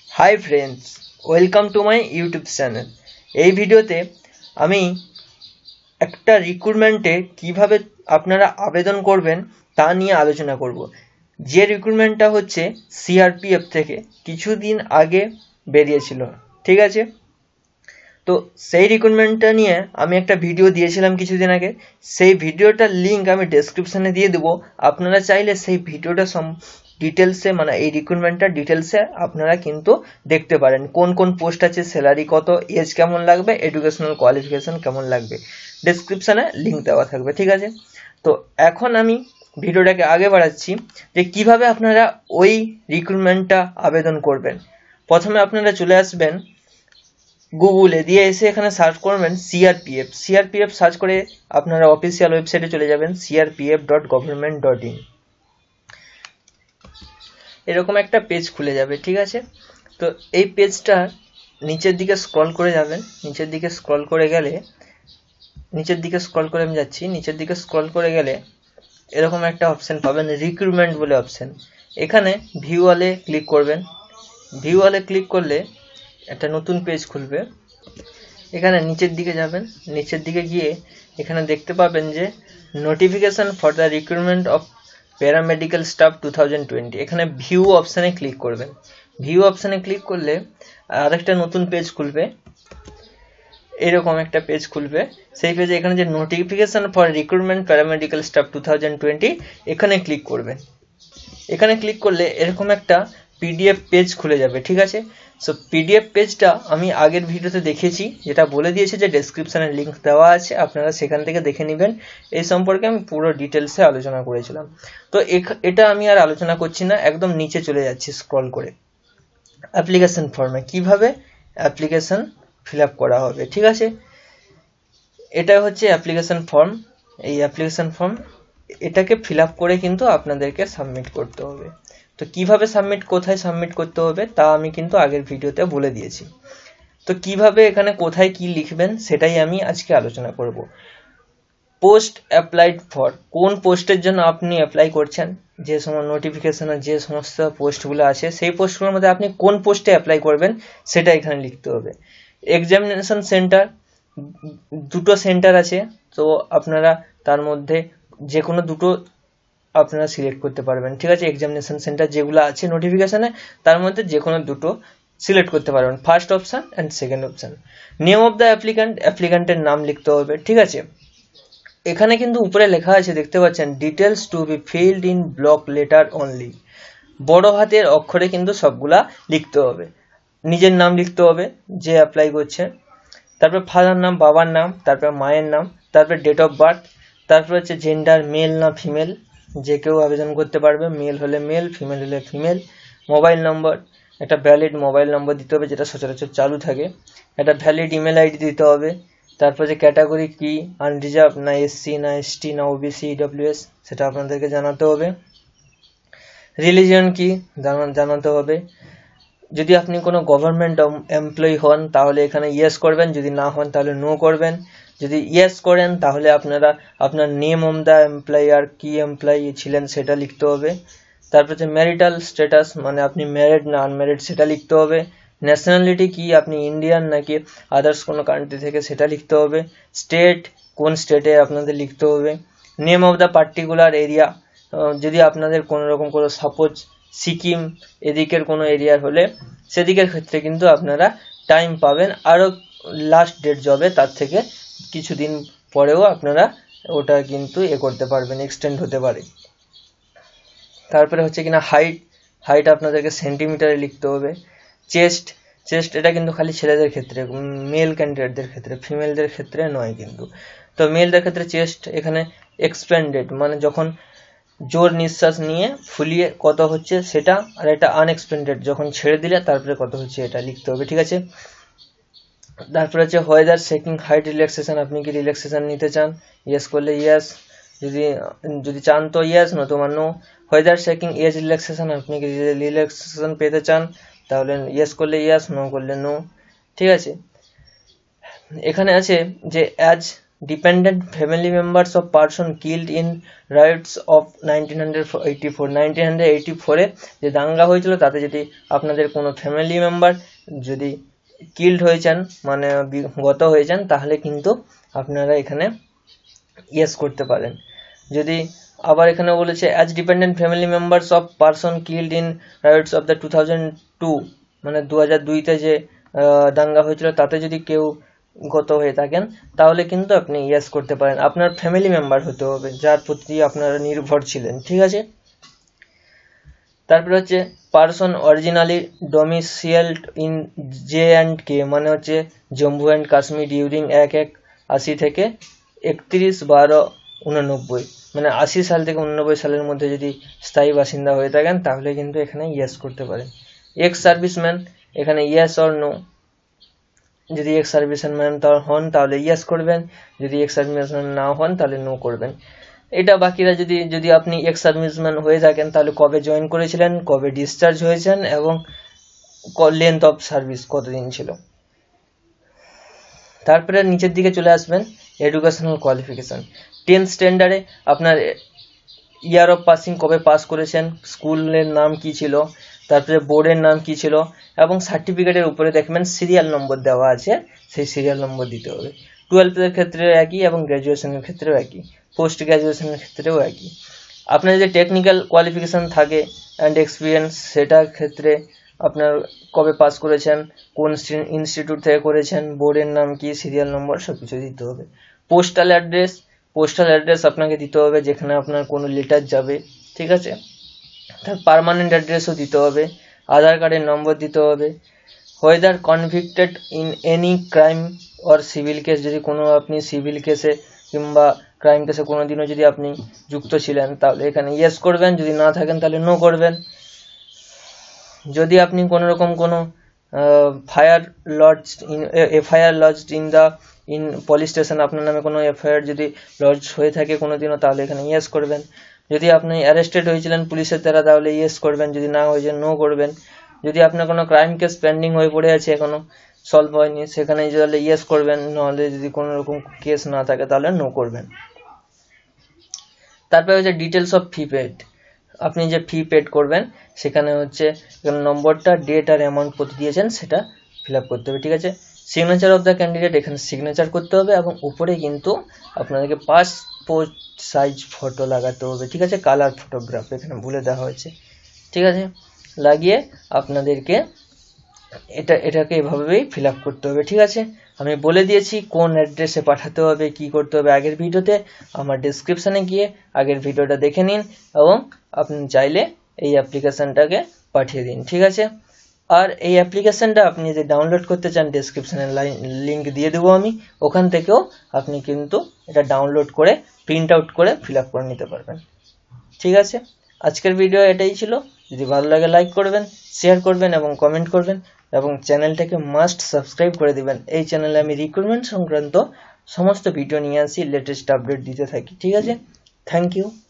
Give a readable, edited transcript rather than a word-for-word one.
High friends, welcome to my YouTube channel. এই ভিডিওতে আমি একটা রিক্রুটমেন্টে কিভাবে আপনারা আবেদন করবেন তা নিয়ে আলোচনা করব। যে রিক্রুটমেন্টটা হচ্ছে সিআরপিএফ থেকে কিছুদিন আগে বেরিয়েছিল, ঠিক আছে? তো সেই রিক্রুটমেন্টটা নিয়ে আমি একটা ভিডিও দিয়েছিলাম কিছুদিন আগে। সেই ভিডিওটার লিঙ্ক আমি ডেসক্রিপশানে দিয়ে দেবো। আপনারা চাইলে সেই ভিডিওটা ডিটেলসে, মানে এই রিক্রুটমেন্টটার ডিটেলসে আপনারা কিন্তু দেখতে পারেন। কোন কোন পোস্ট আছে, স্যালারি কত, এজ কেমন লাগবে, এডুকেশনাল কোয়ালিফিকেশন কেমন লাগবে, ডেসক্রিপশানে লিঙ্ক দেওয়া থাকবে, ঠিক আছে? তো এখন আমি ভিডিওটাকে আগে বাড়াচ্ছি যে কিভাবে আপনারা ওই রিক্রুটমেন্টটা আবেদন করবেন। প্রথমে আপনারা চলে আসবেন গুগলে, দিয়ে এসে এখানে সার্চ করবেন সিআরপিএফ সার্চ করে আপনারা অফিসিয়াল ওয়েবসাইটে চলে যাবেন crpf.government.in। এরকম একটা পেজ খুলে যাবে, ঠিক আছে? তো এই পেজটা নিচের দিকে স্ক্রল করে যাবেন। নিচের দিকে স্ক্রল করে আমি যাচ্ছি। নিচের দিকে স্ক্রল করে গেলে এরকম একটা অপশন পাবেন, রিক্রুটমেন্ট বলে অপশন। এখানে ভিউ অলে ক্লিক করবেন। ভিউ অলে ক্লিক করলে একটা নতুন পেজ খুলবে। এখানে নিচের দিকে যাবেন। নিচের দিকে গিয়ে এখানে দেখতে পাবেন যে notification for the recruitment of paramedical staff 2020। এখানে ভিউ অপশানে ক্লিক করবেন। ভিউ অপশানে ক্লিক করলে আরেকটা নতুন পেজ খুলবে। এরকম একটা পেজ খুলবে। সেই পেজে এখানে যে notification for recruitment paramedical staff 2020 এখানে ক্লিক করবেন। এখানে ক্লিক করলে এরকম একটা পিডিএফ পেজ খুলে যাবে, ঠিক আছে? সো পিডিএফ পেজটা আমি আগের ভিডিওতে দেখিয়েছি, যেটা বলে দিয়েছি যে ডেসক্রিপশানে লিঙ্ক দেওয়া আছে, আপনারা সেখান থেকে দেখে নেবেন। এই সম্পর্কে আমি পুরো ডিটেলসে আলোচনা করেছিলাম। তো এটা আমি আর আলোচনা করছি না, একদম নিচে চলে যাচ্ছি স্ক্রল করে। অ্যাপ্লিকেশন ফর্মে কিভাবে অ্যাপ্লিকেশন ফিল আপ করা হবে, ঠিক আছে? এটা হচ্ছে অ্যাপ্লিকেশন ফর্ম। এই অ্যাপ্লিকেশন ফর্ম এটাকে ফিল আপ করে কিন্তু আপনাদেরকে সাবমিট করতে হবে। তো কিভাবে সাবমিট, কোথায় সাবমিট করতে হবে তা আমি কিন্তু আগের ভিডিওতে বলে দিয়েছি। তো কিভাবে এখানে কোথায় কি লিখবেন সেটাই আমি আজকে আলোচনা করব। পোস্ট অ্যাপ্লাইড ফর, কোন পোস্টের জন্য আপনি অ্যাপ্লাই করছেন, যে সময় নোটিফিকেশনে যে সমস্ত পোস্টগুলো আছে সেই পোস্টগুলোর মধ্যে আপনি কোন পোস্টে অ্যাপ্লাই করবেন সেটা এখানে লিখতে হবে। এক্সামিনেশন সেন্টার, দুটো সেন্টার আছে, তো আপনারা তার মধ্যে যে কোনো দুটো আপনারা সিলেক্ট করতে পারবেন, ঠিক আছে? এক্সামিনেশন সেন্টার যেগুলো আছে নোটিফিকেশনে তার মধ্যে যে কোনো দুটো সিলেক্ট করতে পারবেন, first option and second option. Name of the অ্যাপ্লিক্যান্টের নাম লিখতে হবে, ঠিক আছে? এখানে কিন্তু উপরে লেখা আছে, দেখতে পাচ্ছেন, details to be filled in block letter only. বড় হাতের অক্ষরে কিন্তু সবগুলা লিখতে হবে। নিজের নাম লিখতে হবে যে অ্যাপ্লাই করছে, তারপর ফাদার নাম, বাবার নাম, তারপর মায়ের নাম, তারপর ডেট অফ বার্থ, তারপর হচ্ছে জেন্ডার, মেল না ফিমেল, যে কেউ আবেদন করতে পারবে, মেল হলে মেল, ফিমেল হলে ফিমেল। মোবাইল নম্বর, একটা ভ্যালিড মোবাইল নম্বর দিতে হবে যেটা সচরাচর চালু থাকে। একটা ভ্যালিড ইমেল আইডি দিতে হবে। তারপর যে ক্যাটাগরি কি, আনরিজার্ভ না এসসি না এসটি না ওবিসি ইডব্লিউএস, সেটা আপনাদেরকে জানাতে হবে। রিলিজিয়ন কি জানাতে হবে। যদি আপনি কোনো গভর্নমেন্ট এমপ্লয়ি হন তাহলে এখানে ইয়েস করবেন, যদি না হন তাহলে নো করবেন। যদি ইয়েস করেন তাহলে আপনারা আপনার নেম অফ দ্য এমপ্লয়ার, কি এমপ্লয়ি ছিলেন সেটা লিখতে হবে। তারপর যে ম্যারিটাল স্ট্যাটাস, মানে আপনি ম্যারিড না আনম্যারিড সেটা লিখতে হবে। ন্যাশনালিটি কি, আপনি ইন্ডিয়ান নাকি আদার্স কোনো কান্ট্রি থেকে সেটা লিখতে হবে। স্টেট, কোন স্টেটে আপনাদের লিখতে হবে। Name of the particular area, যদি আপনাদের কোনো রকম কোনো সাপোজ সিকিম এদিকের কোনো এরিয়ার হলে সেদিকের ক্ষেত্রে কিন্তু আপনারা টাইম পাবেন, আরও লাস্ট ডেট যাবে তার থেকে কিছুদিন পরেও আপনারা ওটা কিন্তু করতে পারবেন, এক্সটেন্ড হতে পারে। তারপরে হচ্ছে কিনা হাইট আপনাদেরকে সেন্টিমিটারে লিখতে হবে। চেস্ট এটা কিন্তু খালি ছেলেদের ক্ষেত্রে, মেল ক্যান্ডিডেটদের ক্ষেত্রে, ফিমেলদের ক্ষেত্রে নয় কিন্তু। তো মেলদের ক্ষেত্রে চেস্ট এখানে এক্সপ্যান্ডেড, মানে যখন জোর নিঃশ্বাস নিয়ে ফুলিয়ে কত হচ্ছে সেটা, আর এটা আনএক্সপেন্ডেড যখন ছেড়ে দিলে তারপরে কত হচ্ছে এটা লিখতে হবে, ঠিক আছে? তারপরে হচ্ছে হোয়েদার সেকিং হাইট রিল্যাক্সেশন, আপনি কি রিল্যাক্সেশন নিতে চান, ইয়েস করলে ইয়েস, যদি চান তো ইয়েস, নতুবা no. Whether seeking age relaxation, আপনি কি রিল্যাক্সেশন পেতে চান তাহলে ইয়েস করলে ইয়েস, নো করলে নো, ঠিক আছে? এখানে আছে যে as dependent family members of person killed in riots of 1984 যে দাঙ্গা হয়েছিল তাতে যদি আপনাদের কোনো ফ্যামিলি মেম্বার যদি কিল্ড হয়েছেন মানে গত হয়েছেন তাহলে কিন্তু আপনারা এখানে ইয়েস করতে পারেন। যদি আবার এখানে বলেছে as dependent family members of person killed in riots of the 2002 মানে 2002তে যে দাঙ্গা হয়েছিল তাতে যদি কেউ গত হয়ে থাকেন তাহলে কিন্তু আপনি ইয়েস করতে পারেন। আপনার ফ্যামিলি মেম্বার হতে হবে যার প্রতি আপনারা নির্ভর ছিলেন, ঠিক আছে। তারপরে হচ্ছে পারসন অরিজিনালি ডোমিসাইলড ইন J&K মানে হচ্ছে জম্মু অ্যান্ড কাশ্মীর ডিউরিং 1/1/80 থেকে 31/12/89 মানে 80 সাল থেকে 89 সালের মধ্যে যদি স্থায়ী বাসিন্দা হয়ে থাকেন তাহলে কিন্তু এখানে ইয়েস করতে পারেন। এক্স সার্ভিসম্যান এখানে ইয়েস অর নো, যদি এক্স সার্ভিসম্যান হন তাহলে ইয়েস করবেন, যদি এক্স সার্ভিসম্যান না হন তাহলে নো করবেন। এটা বাকিরা যদি আপনি এক্স সার্ভিসম্যান হয়ে থাকেন তাহলে কবে জয়েন করেছিলেন, কবে ডিসচার্জ হয়েছেন এবং লেন্থ অফ সার্ভিস কতদিন ছিল। তারপরে নিচের দিকে চলে আসবেন এডুকেশনাল কোয়ালিফিকেশন। 10th স্ট্যান্ডার্ডে আপনার ইয়ার অফ পাসিং কবে পাস করেছেন, স্কুলের নাম কি ছিল, তারপরে বোর্ডের নাম কি ছিল এবং সার্টিফিকেটের উপরে দেখবেন সিরিয়াল নম্বর দেওয়া আছে, সেই সিরিয়াল নম্বর দিতে হবে। 12th ক্ষেত্রেও একই এবং গ্র্যাজুয়েশনের ক্ষেত্রেও একই, পোস্ট গ্র্যাজুয়েশনের ক্ষেত্রেও একই। আপনার যে টেকনিক্যাল কোয়ালিফিকেশন থাকে অ্যান্ড এক্সপিরিয়েন্স সেটার ক্ষেত্রে আপনার কবে পাস করেছেন, কোন ইনস্টিটিউট থেকে করেছেন, বোর্ডের নাম কি, সিরিয়াল নম্বর সব কিছু দিতে হবে। পোস্টাল অ্যাড্রেস আপনাকে দিতে হবে যেখানে আপনার কোনো লেটার যাবে, ঠিক আছে। তার পার্মানেন্ট অ্যাড্রেসও দিতে হবে, আধার কার্ডের নম্বর দিতে হবে। Whether convicted in any crime or civil case, যদি কোনো আপনি সিভিল কেসে কিংবা ক্রাইম কেসে কোনো দিনও যদি আপনি যুক্ত ছিলেন তাহলে এখানে ইয়েস করবেন, যদি না থাকেন তাহলে নো করবেন। যদি আপনি কোনো রকম কোনো FIR lodged in police station, আপনার নামে কোনো এফআইআর যদি লজ হয়ে থাকে কোনোদিনও তাহলে এখানে ইয়েস করবেন। যদি আপনি অ্যারেস্টেড হয়েছিলেন পুলিশের দ্বারা তাহলে ইয়েস করবেন, যদি না হয়েছে নো করবেন। যদি আপনার কোনো ক্রাইম কেস পেন্ডিং হয়ে পড়ে আছে এখনো সলভ হয়নি সেখানে তাহলে ইয়েস করবেন, নাহলে যদি কোনো রকম কেস না থাকে তাহলে নো করবেন। তারপরে হচ্ছে ডিটেলস অফ ফি পেড, আপনি যে ফি পেড করবেন সেখানে হচ্ছে নম্বরটা, ডেট আর অ্যামাউন্ট কত দিয়েছেন সেটা ফিল আপ করতে হবে, ঠিক আছে। সিগনেচার অফ দ্য ক্যান্ডিডেট, এখানে সিগনেচার করতে হবে এবং উপরে কিন্তু আপনাদেরকে পাসপোর্ট সাইজ ফটো লাগাতে হবে, ঠিক আছে, কালার ফটোগ্রাফ এখানে বলে দেওয়া হয়েছে, ঠিক আছে। লাগিয়ে আপনাদেরকে এটাকে এভাবেই ফিল আপ করতে হবে, ঠিক আছে। আমি বলে দিয়েছি কোন অ্যাড্রেসে পাঠাতে হবে, কি করতে হবে আগের ভিডিওতে, আমার ডেসক্রিপশানে গিয়ে আগের ভিডিওটা দেখে নিন এবং আপনি চাইলে এই অ্যাপ্লিকেশানটাকে পাঠিয়ে দিন, ঠিক আছে। আর এই অ্যাপ্লিকেশানটা আপনি যদি ডাউনলোড করতে চান ডেসক্রিপশানে লিঙ্ক দিয়ে দেবো আমি, ওখান থেকেও আপনি কিন্তু এটা ডাউনলোড করে প্রিন্ট আউট করে ফিল আপ করে নিতে পারবেন, ঠিক আছে। আজকের ভিডিও এটাই ছিল, যদি ভালো লাগে লাইক করবেন, শেয়ার করবেন এবং কমেন্ট করবেন এবং চ্যানেলটাকে মাস্ট সাবস্ক্রাইব করে দিবেন। এই চ্যানেলে আমি রিক্রুটমেন্ট সংক্রান্ত সমস্ত ভিডিও নিয়ে আসি, লেটেস্ট আপডেট দিতে থাকি, ঠিক আছে। Thank you.